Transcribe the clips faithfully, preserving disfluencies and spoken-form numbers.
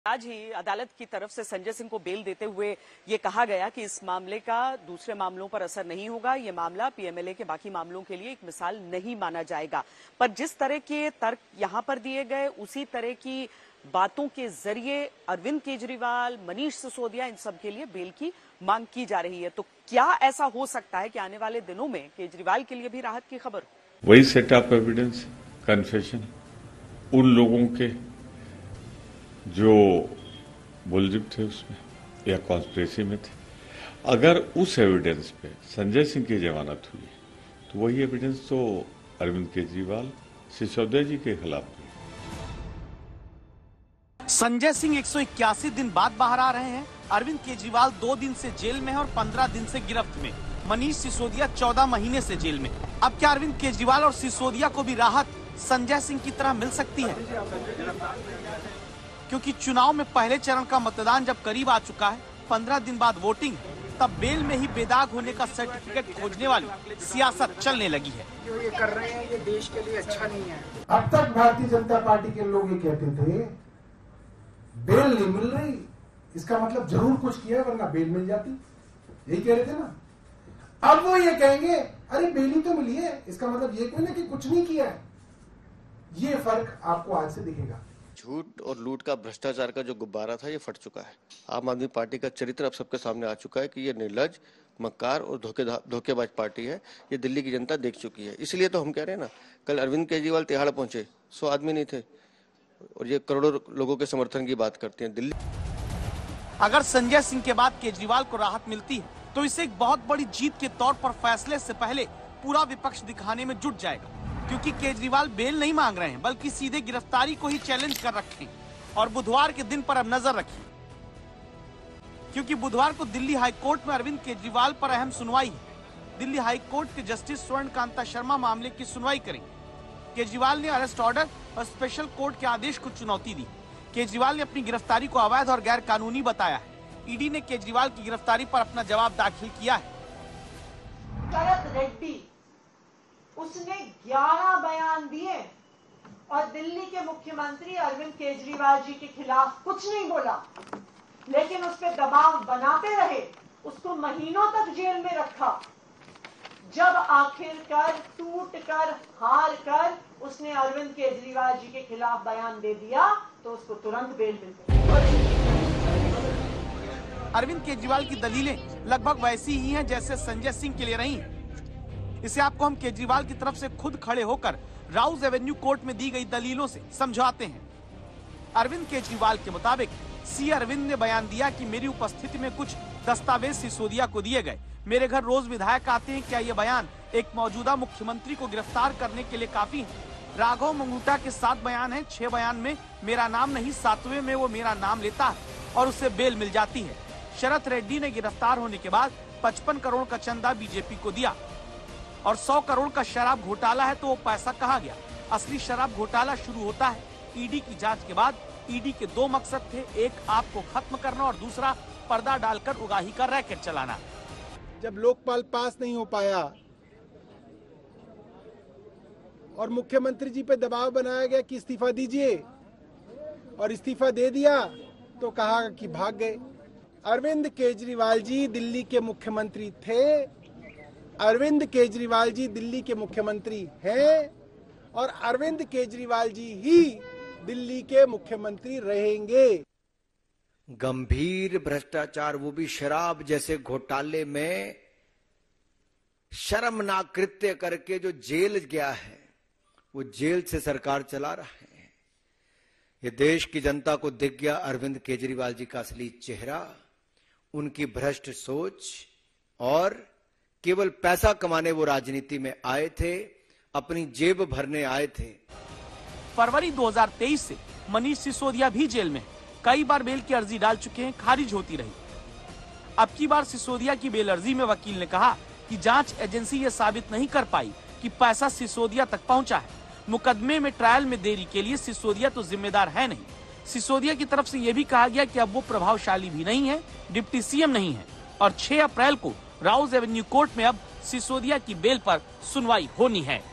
आज ही अदालत की तरफ से संजय सिंह को बेल देते हुए ये कहा गया कि इस मामले का दूसरे मामलों पर असर नहीं होगा। ये मामला पीएमएलए के बाकी मामलों के लिए एक मिसाल नहीं माना जाएगा। पर जिस तरह के तर्क यहां पर दिए गए, उसी तरह की बातों के जरिए अरविंद केजरीवाल, मनीष सिसोदिया, इन सब के लिए बेल की मांग की जा रही है। तो क्या ऐसा हो सकता है कि आने वाले दिनों में केजरीवाल के लिए भी राहत की खबर हो? वही सेट ऑफ एविडेंस, कन्फेशन उन लोगों के जो मुलजिम थे उसमें या कॉन्स्पिरेसी में थे। अगर उस एविडेंस पे संजय सिंह की जमानत हुई तो वही एविडेंस तो अरविंद केजरीवाल, सिसोदिया जी के खिलाफ हुई। संजय सिंह एक सौ इक्यासी दिन बाद बाहर आ रहे हैं। अरविंद केजरीवाल दो दिन से जेल में है और पंद्रह दिन से गिरफ्त में। मनीष सिसोदिया चौदह महीने से जेल में। अब क्या अरविंद केजरीवाल और सिसोदिया को भी राहत संजय सिंह की तरह मिल सकती है? क्योंकि चुनाव में पहले चरण का मतदान जब करीब आ चुका है, पंद्रह दिन बाद वोटिंग, तब बेल में ही बेदाग होने का सर्टिफिकेट खोजने वाली सियासत चलने लगी है। जो ये कर रहे हैं ये देश के लिए अच्छा नहीं है। अब तक भारतीय जनता पार्टी के लोग ये कहते थे बेल नहीं मिल रही, इसका मतलब जरूर कुछ किया वरना बेल मिल जाती, यही कह रहे थे ना। अब वो ये कहेंगे अरे बेल ही तो मिली है, इसका मतलब ये कोई ना कि कुछ नहीं किया है। ये फर्क आपको आज से दिखेगा। झूठ और लूट का, भ्रष्टाचार का जो गुब्बारा था ये फट चुका है। आम आदमी पार्टी का चरित्र अब सबके सामने आ चुका है कि ये निर्लज, मक्कार और धोखे धोखेबाज पार्टी है। ये दिल्ली की जनता देख चुकी है। इसलिए तो हम कह रहे हैं ना, कल अरविंद केजरीवाल तिहाड़ पहुंचे, सौ आदमी नहीं थे और ये करोड़ों लोगों के समर्थन की बात करते हैं दिल्ली। अगर संजय सिंह के बाद केजरीवाल को राहत मिलती है तो इसे एक बहुत बड़ी जीत के तौर पर फैसले से पहले पूरा विपक्ष दिखाने में जुट जाएगा। क्योंकि केजरीवाल बेल नहीं मांग रहे हैं, बल्कि सीधे गिरफ्तारी को ही चैलेंज कर रखे हैं। और बुधवार के दिन पर अब नजर रखिए, क्योंकि बुधवार को दिल्ली हाईकोर्ट में अरविंद केजरीवाल पर अहम सुनवाई है। दिल्ली हाईकोर्ट के जस्टिस स्वर्ण कांता शर्मा मामले की सुनवाई करेंगे। केजरीवाल ने अरेस्ट ऑर्डर और स्पेशल कोर्ट के आदेश को चुनौती दी। केजरीवाल ने अपनी गिरफ्तारी को अवैध और गैर कानूनी बताया है। ईडी ने केजरीवाल की गिरफ्तारी पर अपना जवाब दाखिल किया है। शरद रेड्डी, उसने ग्यारह बयान दिए और दिल्ली के मुख्यमंत्री अरविंद केजरीवाल जी के खिलाफ कुछ नहीं बोला, लेकिन उस पर दबाव बनाते रहे, उसको महीनों तक जेल में रखा। जब आखिरकार टूट कर, हार कर उसने अरविंद केजरीवाल जी के खिलाफ बयान दे दिया तो उसको तुरंत बेल मिल गई। अरविंद केजरीवाल की दलीलें लगभग वैसी ही हैं जैसे संजय सिंह के लिए रही हैं। इसे आपको हम केजरीवाल की तरफ से खुद खड़े होकर राउज एवेन्यू कोर्ट में दी गई दलीलों से समझाते हैं। अरविंद केजरीवाल के मुताबिक सी अरविंद ने बयान दिया कि मेरी उपस्थिति में कुछ दस्तावेज सिसोदिया को दिए गए। मेरे घर रोज विधायक आते हैं। क्या ये बयान एक मौजूदा मुख्यमंत्री को गिरफ्तार करने के लिए काफी है? राघव मंगूटा के सात बयान है। छह बयान में मेरा नाम नहीं, सातवें में वो मेरा नाम लेता है और उससे बेल मिल जाती है। शरद रेड्डी ने गिरफ्तार होने के बाद पचपन करोड़ का चंदा बीजेपी को दिया और सौ करोड़ का शराब घोटाला है तो वो पैसा कहाँ गया? असली शराब घोटाला शुरू होता है ईडी की जांच के बाद। ईडी के दो मकसद थे, एक आपको खत्म करना और दूसरा पर्दा डालकर उगाही का रैकेट चलाना। जब लोकपाल पास नहीं हो पाया और मुख्यमंत्री जी पे दबाव बनाया गया कि इस्तीफा दीजिए और इस्तीफा दे दिया तो कहा कि भाग गए। अरविंद केजरीवाल जी दिल्ली के मुख्यमंत्री थे, अरविंद केजरीवाल जी दिल्ली के मुख्यमंत्री हैं और अरविंद केजरीवाल जी ही दिल्ली के मुख्यमंत्री रहेंगे। गंभीर भ्रष्टाचार, वो भी शराब जैसे घोटाले में शर्मनाक कृत्य करके जो जेल गया है, वो जेल से सरकार चला रहा है। ये देश की जनता को दिख गया अरविंद केजरीवाल जी का असली चेहरा, उनकी भ्रष्ट सोच, और केवल पैसा कमाने वो राजनीति में आए थे, अपनी जेब भरने आए थे। फरवरी दो हज़ार तेईस से मनीष सिसोदिया भी जेल में है। कई बार बेल की अर्जी डाल चुके हैं, खारिज होती रही। अब की बार सिसोदिया की बेल अर्जी में वकील ने कहा कि जांच एजेंसी ये साबित नहीं कर पाई कि पैसा सिसोदिया तक पहुंचा है। मुकदमे में ट्रायल में देरी के लिए सिसोदिया तो जिम्मेदार है नहीं। सिसोदिया की तरफ से यह भी कहा गया कि अब वो प्रभावशाली भी नहीं है, डिप्टी सीएम नहीं है और छह अप्रैल को राउज एवेन्यू कोर्ट में अब सिसोदिया की बेल पर सुनवाई होनी है।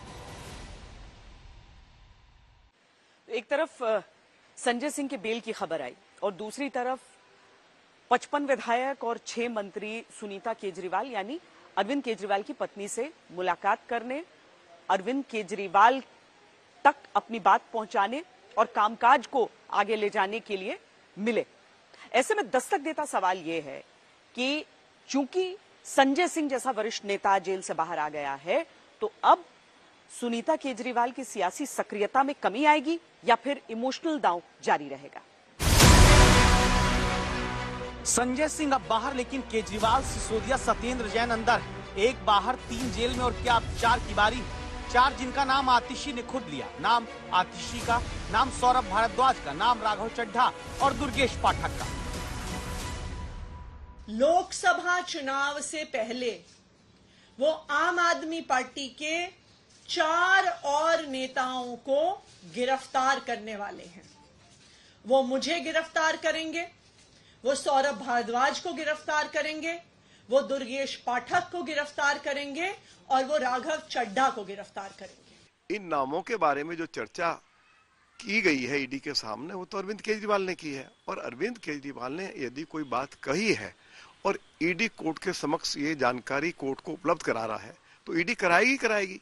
एक तरफ संजय सिंह के बेल की खबर आई, और दूसरी तरफ पचपन विधायक और छह मंत्री सुनीता केजरीवाल यानी अरविंद केजरीवाल की पत्नी से मुलाकात करने, अरविंद केजरीवाल तक अपनी बात पहुंचाने और कामकाज को आगे ले जाने के लिए मिले। ऐसे में दस्तक देता सवाल यह है कि चूंकि संजय सिंह जैसा वरिष्ठ नेता जेल से बाहर आ गया है, तो अब सुनीता केजरीवाल की सियासी सक्रियता में कमी आएगी या फिर इमोशनल दांव जारी रहेगा। संजय सिंह अब बाहर, लेकिन केजरीवाल, सिसोदिया, सत्येंद्र जैन अंदर है। एक बाहर, तीन जेल में, और क्या अब चार की बारी? चार जिनका नाम आतिशी ने खुद लिया। नाम आतिशी का, नाम सौरभ भारद्वाज का, नाम राघव चड्ढा और दुर्गेश पाठक का। लोकसभा चुनाव से पहले वो आम आदमी पार्टी के चार और नेताओं को गिरफ्तार करने वाले हैं। वो मुझे गिरफ्तार करेंगे, वो सौरभ भारद्वाज को गिरफ्तार करेंगे, वो दुर्गेश पाठक को गिरफ्तार करेंगे और वो राघव चड्ढा को गिरफ्तार करेंगे। इन नामों के बारे में जो चर्चा की गई है ईडी के सामने, वो तो अरविंद केजरीवाल ने की है। और अरविंद केजरीवाल ने यदि कोई बात कही है और ईडी कोर्ट के समक्ष ये जानकारी कोर्ट को उपलब्ध करा रहा है, तो ईडी कराएगी कराएगी।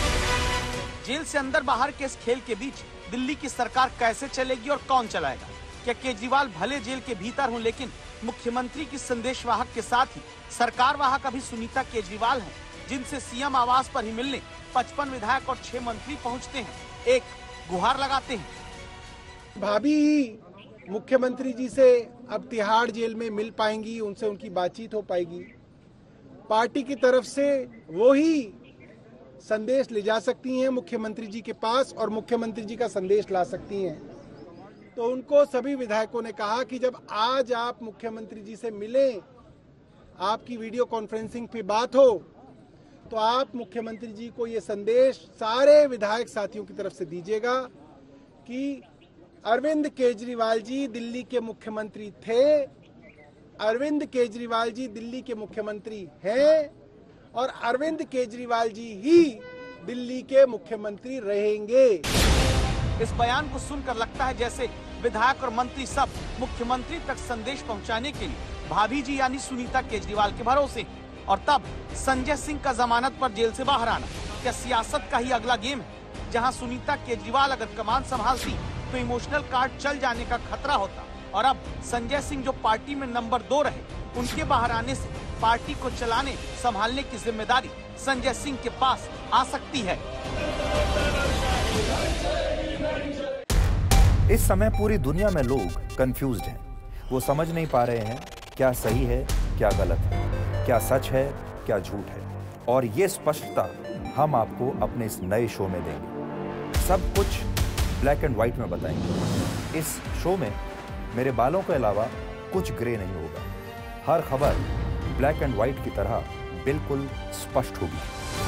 जेल से अंदर बाहर के इस खेल के बीच दिल्ली की सरकार कैसे चलेगी और कौन चलाएगा? क्या केजरीवाल भले जेल के भीतर हों, लेकिन मुख्यमंत्री की संदेशवाहक के साथ ही सरकार वाहक अभी सुनीता केजरीवाल हैं, जिनसे सीएम आवास पर ही मिलने पचपन विधायक और छह मंत्री पहुंचते हैं, एक गुहार लगाते हैं। भाभी मुख्यमंत्री जी से अब तिहाड़ जेल में मिल पाएंगी, उनसे उनकी बातचीत हो पाएगी। पार्टी की तरफ से वो ही संदेश ले जा सकती हैं मुख्यमंत्री जी के पास और मुख्यमंत्री जी का संदेश ला सकती हैं। तो उनको सभी विधायकों ने कहा कि जब आज आप मुख्यमंत्री जी से मिलें, आपकी वीडियो कॉन्फ्रेंसिंग पे बात हो, तो आप मुख्यमंत्री जी को ये संदेश सारे विधायक साथियों की तरफ से दीजिएगा कि अरविंद केजरीवाल जी दिल्ली के मुख्यमंत्री थे, अरविंद केजरीवाल जी दिल्ली के मुख्यमंत्री हैं और अरविंद केजरीवाल जी ही दिल्ली के मुख्यमंत्री रहेंगे। इस बयान को सुनकर लगता है जैसे विधायक और मंत्री सब मुख्यमंत्री तक संदेश पहुंचाने के लिए भाभी जी यानी सुनीता केजरीवाल के भरोसे। और तब संजय सिंह का जमानत पर जेल से बाहर आना क्या सियासत का ही अगला गेम है, जहां सुनीता केजरीवाल अगर कमान संभालती तो इमोशनल कार्ड चल जाने का खतरा होता। और अब संजय सिंह जो पार्टी में नंबर दो रहे, उनके बाहर आने से पार्टी को चलाने संभालने की जिम्मेदारी संजय सिंह के पास आ सकती है। इस समय पूरी दुनिया में लोग कंफ्यूज्ड हैं। वो समझ नहीं पा रहे हैं क्या सही है, क्या गलत है, क्या सच है, क्या झूठ है। और ये स्पष्टता हम आपको अपने इस नए शो में देंगे। सब कुछ ब्लैक एंड व्हाइट में बताएंगे। इस शो में मेरे बालों के अलावा कुछ ग्रे नहीं होगा। हर खबर ब्लैक एंड व्हाइट की तरह बिल्कुल स्पष्ट होगी।